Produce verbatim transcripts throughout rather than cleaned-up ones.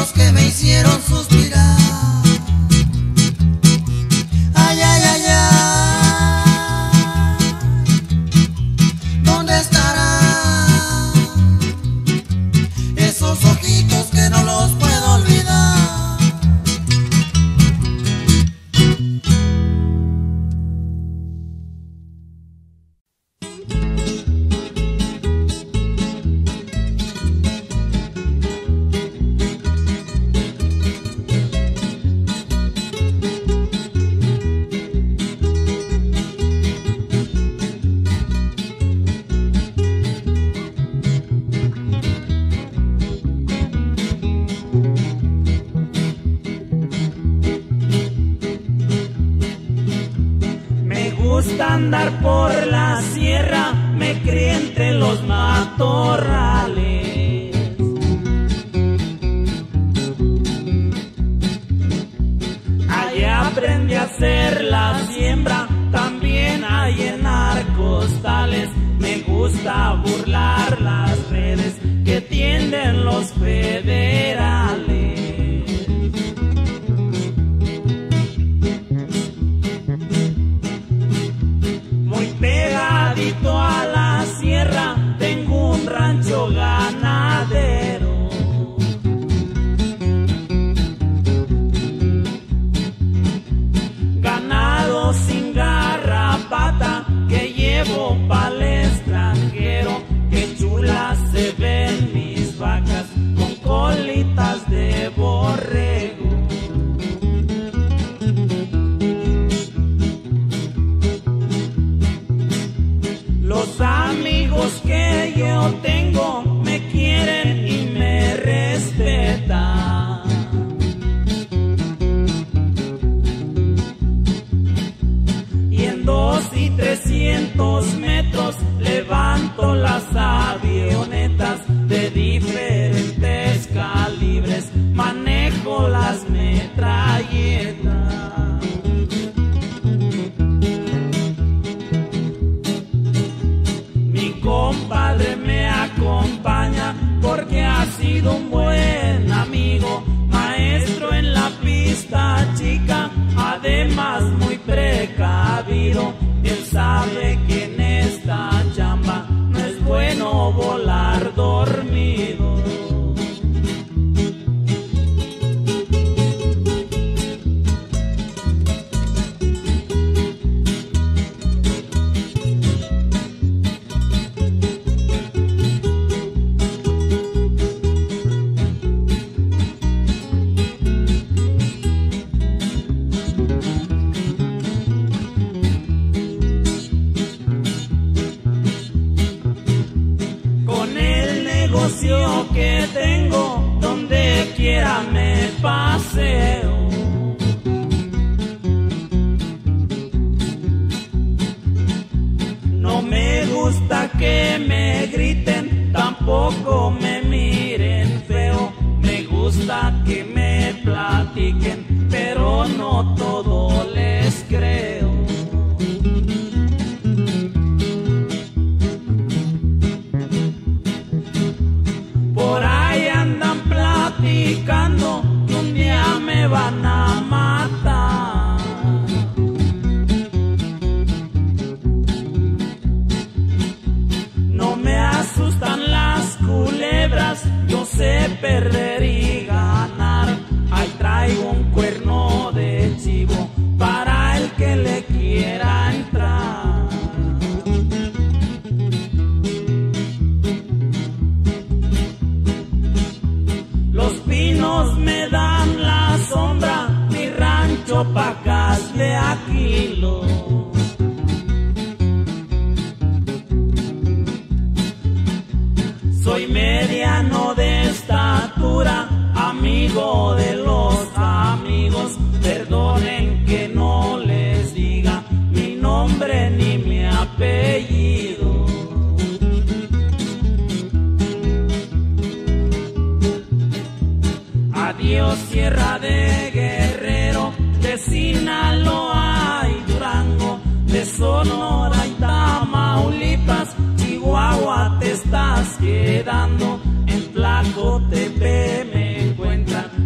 ojitos que me hicieron suspirar. Ay, ay, ay, ay, ¿dónde estarán esos ojitos que no los puedo olvidar? Andar por la sierra, me crié entre los matorrales. Allí aprendí a hacer la siembra, también a llenar costales. Me gusta burlar las redes que tienden los federales. Pegadito a la sierra tengo un rancho ganadero. Ganado sin garrapata que llevo pa'l extranjero. Qué chulas se ven mis vacas con colitas de borrego. Los amigos que yo tengo me quieren y me respetan. Y en dos y trescientos metros levanto las avionetas de diferentes calibres, manejo las metralletas. Compadre me acompaña porque ha sido un buen amigo, maestro en la pista chica, además muy precavido. Él sabe que en esta chamba no es bueno volar dormido. Que tengo, donde quiera me paseo. No me gusta que me griten, tampoco me miren feo. Me gusta que me platiquen, pero no todo les creo. Platicando que un día me van a matar. No me asustan las culebras, yo sé perder y ganar. Ahí traigo un cuerno de chivo para el que le quiera entrar. Los pinos me dan la sombra, mi rancho pacas de Aquilo. Soy mediano de estatura, amigo de los amigos. Perdonen que no les diga mi nombre ni mi apellido. Adiós Sierra de Guerrero, de Sinaloa y Durango, de Sonora y Tamaulipas, Chihuahua te estás quedando. En Tlacotepe me encuentran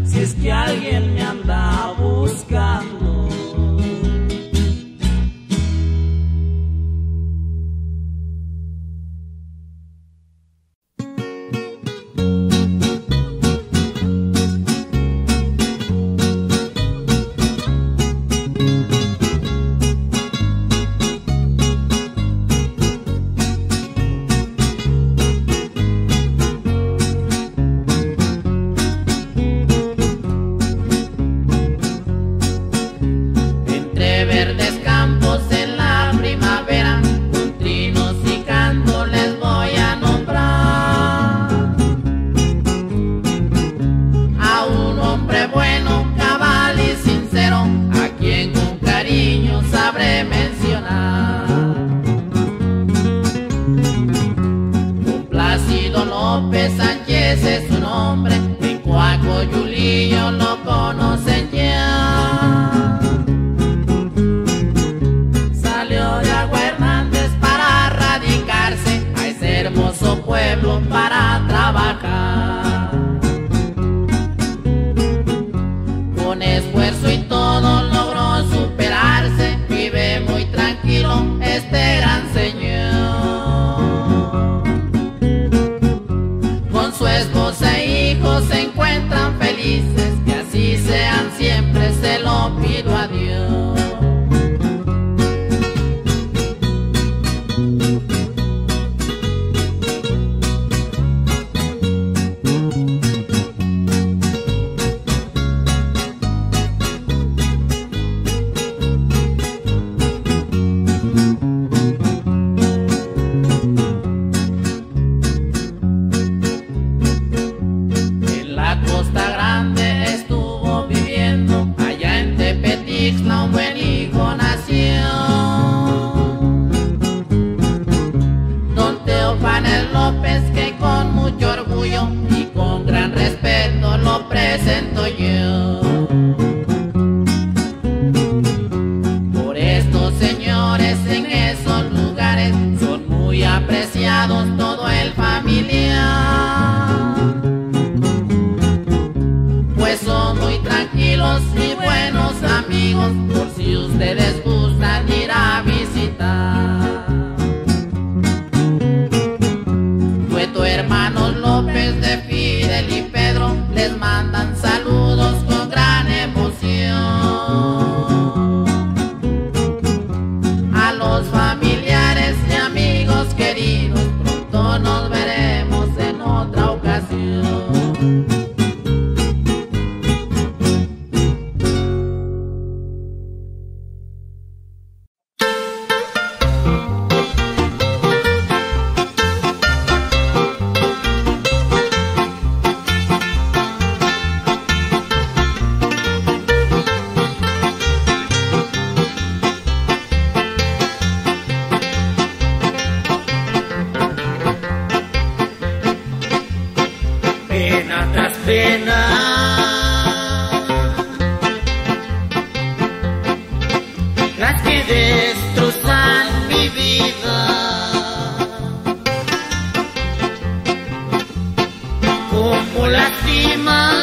nombre, en Coacoyulillo lo conocen ya. Salió de Agua Hernández para radicarse a ese hermoso pueblo para trabajar. Con esfuerzo y todo logró superarse, vive muy tranquilo este gran señor. Con su esposa e hijos se encuentran felices, que así sean siempre, se lo pido a Dios. Un buen hijo nació, don Teófanes López, que con mucho orgullo y con gran respeto lo presento yo. Por estos señores en esos lugares son muy apreciados todo el familiar, pues son muy tranquilos y buenos amigos, por si ustedes gustan ir a visitar. Cueto hermanos López de Fidel y Pedro les mandan saludos con gran emoción. A los familiares y amigos queridos, pronto nos veremos en otra ocasión. Las que destrozan mi vida, como lastiman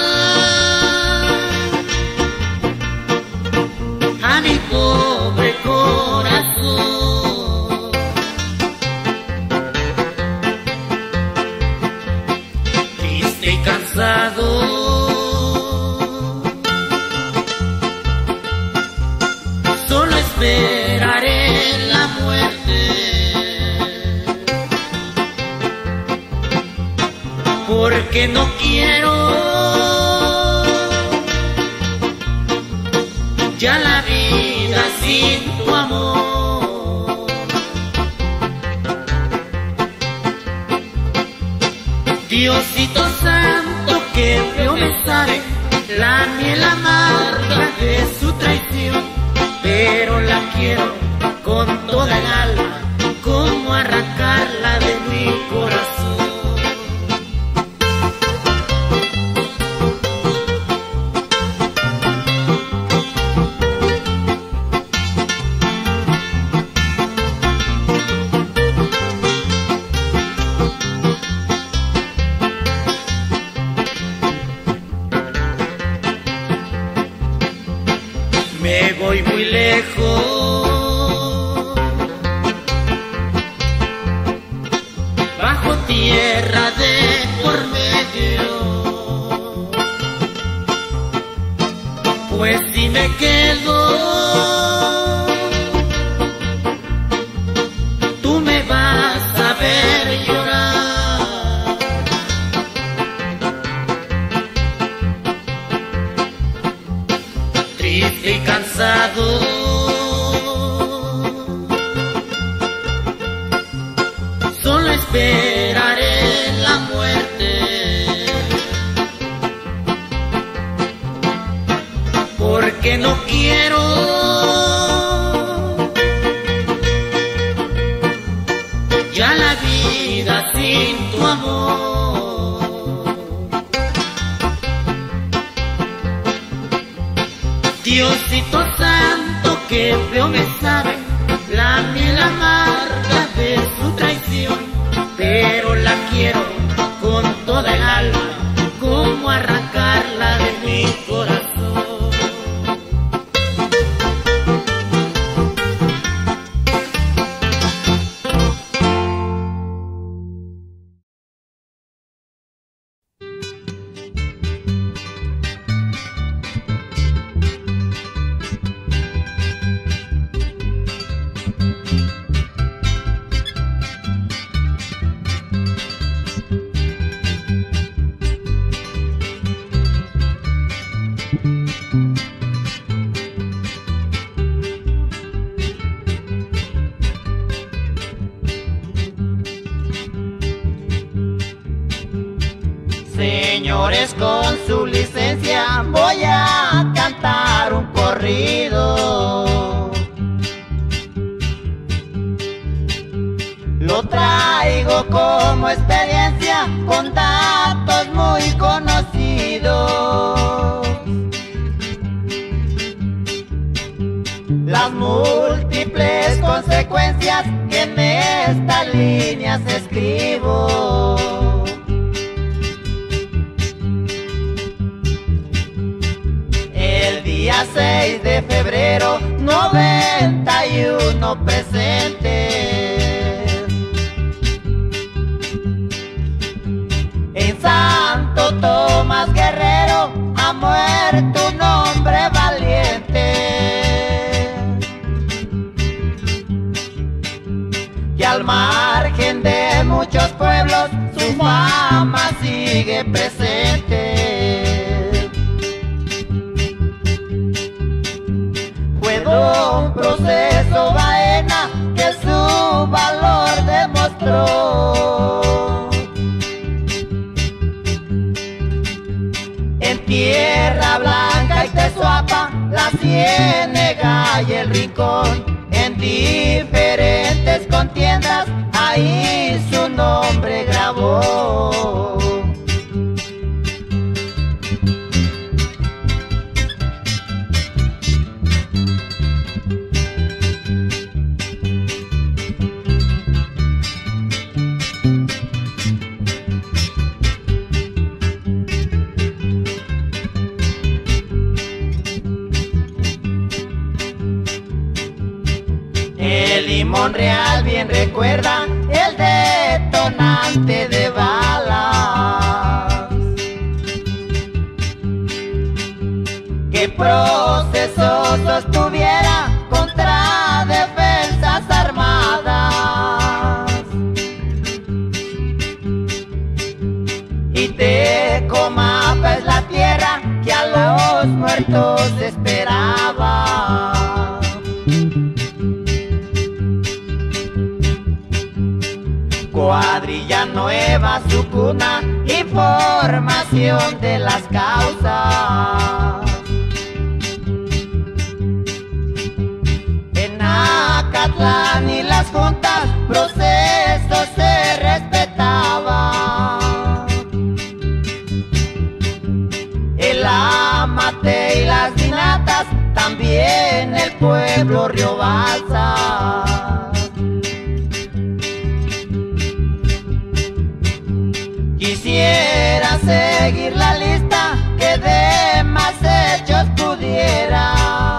a mi pobre corazón. Triste y cansado, esperaré la muerte, porque no quiero ya la vida sin tu amor. Diosito santo, que feo me sabe la miel amarga de su traición, pero la quiero con toda el alma, como arrancarla de mi corazón. Me voy muy lejos, bajo tierra de por medio, pues si me quedo, tú me vas a ver llorar. Triste y cansado, solo esperaré la muerte, porque no quiero ya la vida sin tu amor. Diosito santo, que feo me sabe la miel amarga de su traición, pero la quiero con toda el alma, como arrancarla de mi corazón. Señores, con su licencia voy a cantar un corrido. Lo traigo como experiencia con datos muy conocidos. Las múltiples consecuencias que en estas líneas escribo. Día seis de febrero, noventa y uno presentes. En Santo Tomás Guerrero ha muerto un hombre valiente, que al margen de muchos pueblos su fama sigue presente. Un proceso Baena que su valor demostró. En Tierra Blanca y Tezuapa, la Ciénega y el Rincón, en diferentes contiendas, ahí su nombre grabó. Monreal bien recuerda el detonante de balas, que proceso sostuviera contra defensas armadas, y Tecomapa es la tierra que a los muertos esperaba. Cuadrilla Nueva, su cuna y formación de las causas. En Acatlán y las juntas, procesos se respetaba. El amate y las dinatas, también el pueblo Río Balsa. Quisiera seguir la lista que de más hechos pudiera,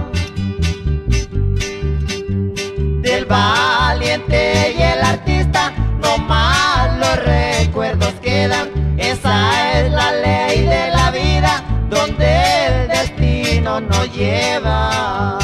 del valiente y el artista, no más los recuerdos quedan. Esa es la ley de la vida, donde el destino nos lleva.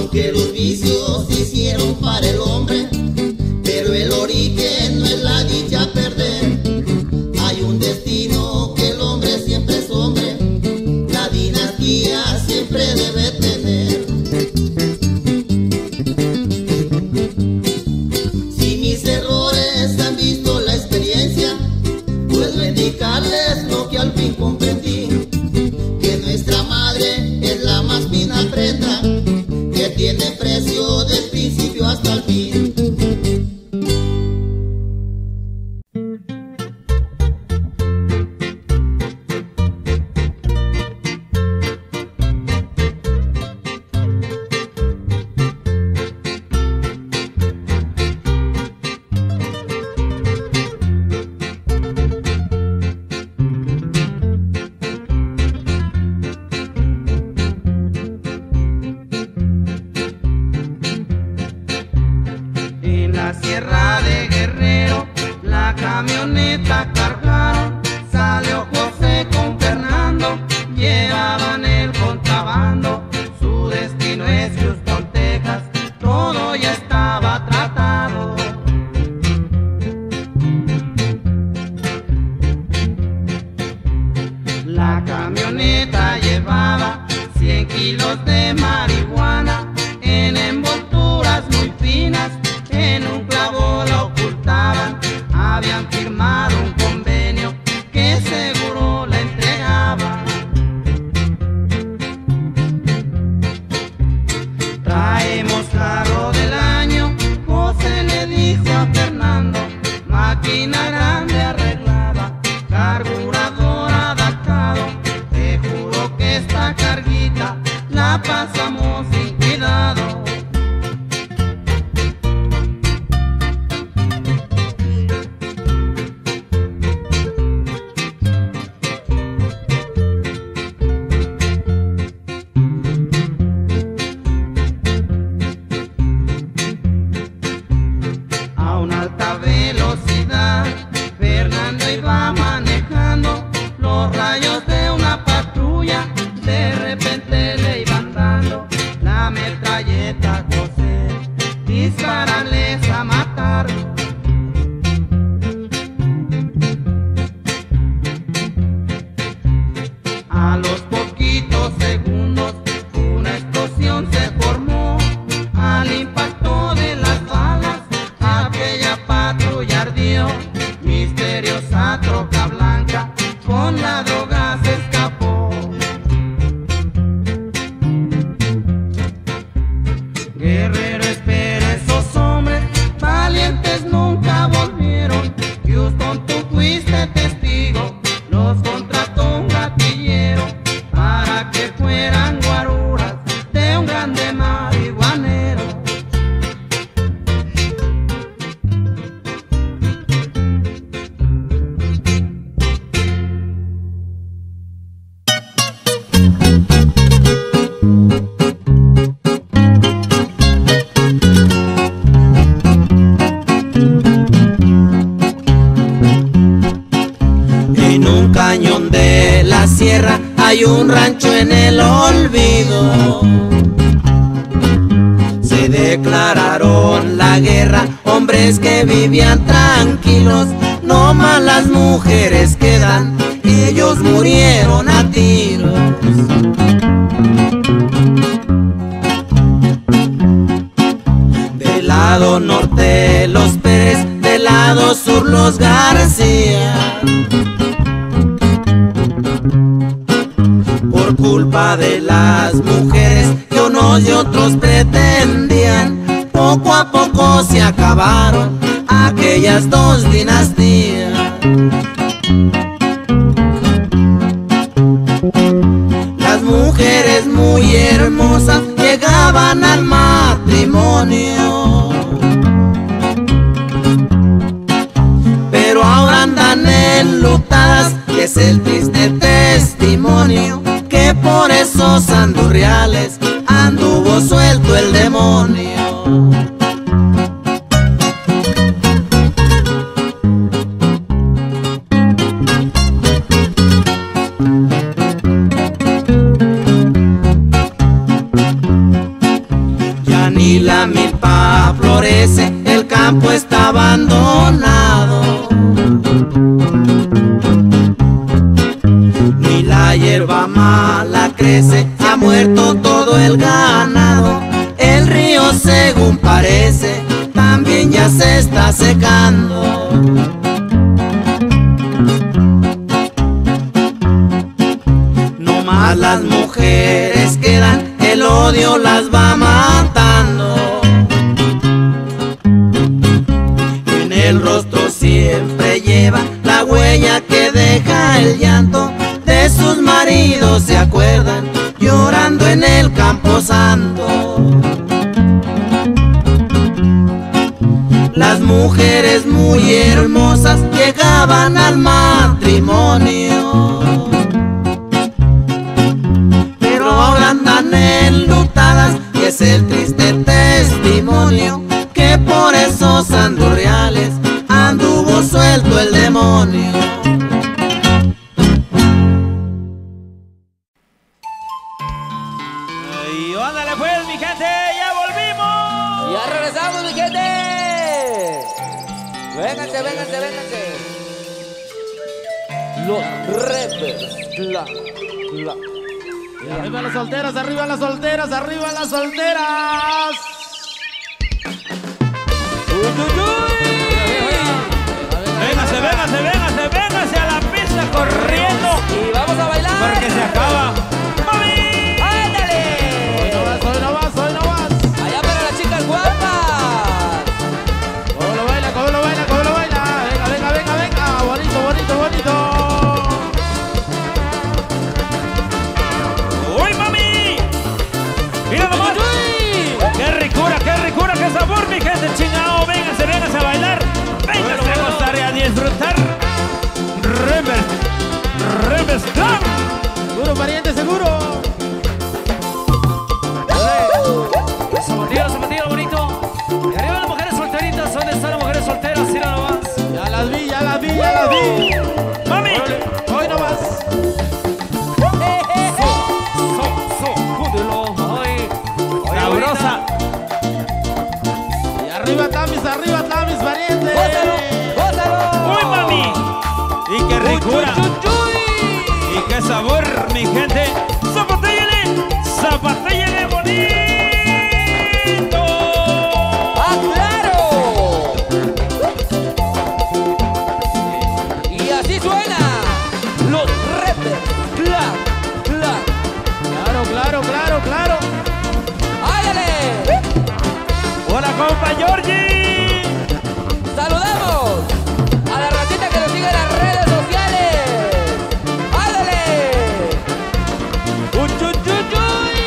Aunque los vicios se hicieron para el hombre, pero el origen no es la dicha perder. Hay un destino que el hombre siempre es hombre, la dinastía siempre debe tener. Si mis errores han visto la experiencia, pues indicarles lo que al fin comprendí, que nuestra madre es la más fina prenda, que tiene precio del principio hasta el fin. Hay un rancho en el olvido, se declararon la guerra, hombres que vivían tranquilos, no más las mujeres quedan, ellos murieron a tiros. Del lado norte los Pérez, del lado sur los García. Por culpa de las mujeres que unos y otros pretendían, poco a poco se acabaron aquellas dos dinastías. Las mujeres muy hermosas llegaban al matrimonio, pero ahora andan enlutadas, y es el triste testimonio que por esos andurriales anduvo suelto el demonio. ni la milpa florece, el campo está abandonado. Ni la hierba mala crece, se ha muerto todo el ganado. El río, según parece, también ya se está secando. No más las mujeres quedan, el odio las va matando. En el rostro siempre lleva la huella que deja el llanto. De sus maridos se acuerdan, llorando en el camposanto. Las mujeres muy hermosas llegaban al matrimonio, pero ahora andan enlutadas, y es el triste testimonio que por esos andurriales anduvo suelto el demonio. Y ándale pues, mi gente, ya volvimos. Ya regresamos, mi gente. Vénganse, vénganse, vénganse. Los Rebels Club. Club. Arriba las solteras, arriba las solteras, arriba las solteras. Uy, uy, uy. Véngase, véngase, véngase, véngase a la pista corriendo. Y vamos a bailar. Porque se acaba. ¡Mami! ¡Ándale! Hoy no vas, hoy no vas, hoy no vas. Allá para las chicas guapas. ¿Cómo lo baila, cómo lo baila, cómo lo baila? Venga, venga, venga, venga. Bonito, bonito, bonito. ¡Uy, mami! ¡Mira nomás! ¡Qué ricura, qué ricura, qué sabor, mi gente! ¡Chingao! Vénganse, vénganse a bailar. Vénganse a gozar y a disfrutar. Rebels, Rebels Club. Seguro, pariente, seguro. Zapatilla, zapatilla, bonito. Y arriba las mujeres solteritas. ¿Dónde están las mujeres solteras? Mira nomás. Ya las vi, ya las vi, ya las vi. ¡Mami! Hoy no vas. Sabrosa. Y arriba Tamis, arriba Tamis, pariente. ¡Gózalo! ¡Gózalo! ¡Uy, mami! ¡Y qué ricura! ¡Y qué sabor, mi gente! ¡Zapatíllale! ¡Zapatíllale bonito! ¡Ah, claro! Y así suena. Los Rebels Club. Club. Claro, claro, claro, claro. ¡Ándale! ¡Hola, compa Georgie! ¡Saludamos a la ratita que nos sigue en las redes sociales! ¡Ándale! ¡Uy, uy, uy, uy!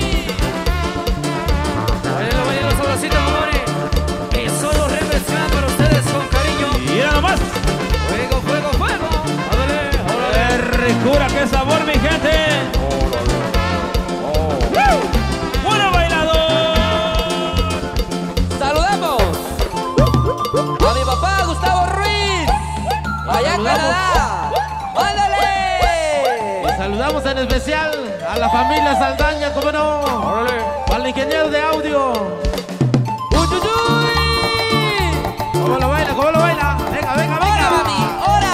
¡Váyanlo, váyanlo, sabrosito, amores! Que son los Rebels Club para ustedes con cariño. ¡Mira nomás! ¡Fuego, fuego, fuego! ¡Ándale, ándale! ¡Qué ricura, qué sabor, mi gente! ¡Bueno bailador! ¡Saludamos a mi papá Gustavo Ruiz! ¡Allá en Canadá! ¡Ándale! Y saludamos en especial a la familia Saldaña, ¿cómo no? Al ingeniero de audio. ¡Uy, uy, uy! ¿Cómo lo baila, cómo lo baila? Venga, venga, ¡Ahora, venga. mami! ¡Ahora!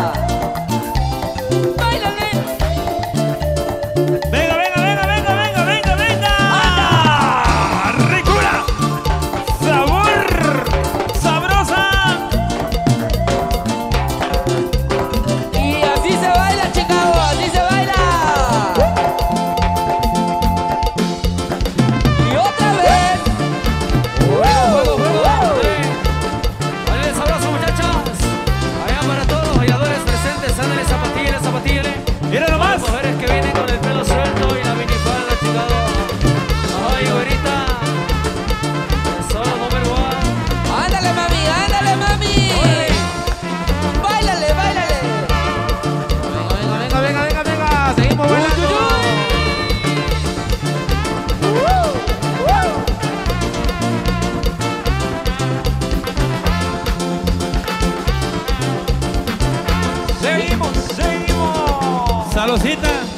¡Báilale! ¡Venga, venga, venga, venga, venga, venga, venga! ¡Anda! ¡Ricura! ¡Sabor! ¡Sabrosa! Y así se baila, Chicago, así se baila. Y otra vez. ¡Fuego, fuego, fuego! ¡Vale, sabroso, muchachos! Allá para todos los bailadores presentes, ándale, zapatíllale, zapatíllale. ¡Mira nomás! Las mujeres que vienen con el pelo suelto y la minifalda, Chicago. ¡Ay, güerita! Solo number one. Ándale, mami, ándale, mami. Báilale, báilale. Venga, venga, venga, venga, venga. Seguimos bailando. ¡Seguimos, seguimos! ¡Saludcita!